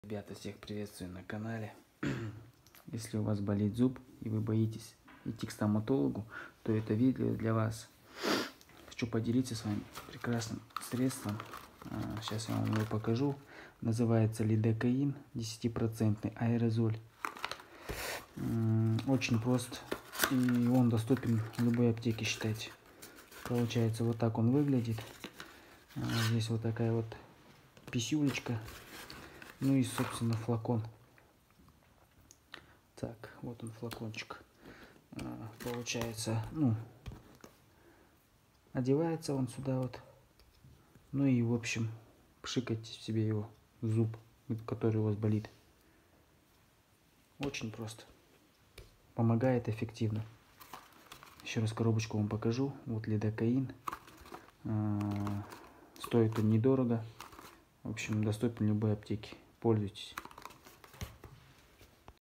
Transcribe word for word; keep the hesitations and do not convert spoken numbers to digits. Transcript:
Ребята, всех приветствую на канале. Если у вас болит зуб и вы боитесь идти к стоматологу, то это видео для вас. Хочу поделиться с вами прекрасным средством. Сейчас я вам его покажу. Называется лидокаин, десятипроцентный аэрозоль. Очень прост, и он доступен в любой аптеке, считайте. Получается, вот так он выглядит. Здесь вот такая вот писюлечка. Ну и, собственно, флакон. Так, вот он, флакончик. Получается, ну, одевается он сюда вот. Ну и, в общем, пшикайте себе его в зуб, который у вас болит. Очень просто. Помогает эффективно. Еще раз коробочку вам покажу. Вот лидокаин. Стоит он недорого. В общем, доступен в любой аптеке. Пользуйтесь.